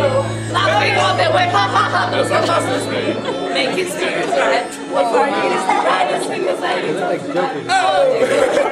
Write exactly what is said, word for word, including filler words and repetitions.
Laughing all the way, ha ha ha, those are muscles make his fingers right. What are you? Right, his fingers like. Is it like joking? Oh,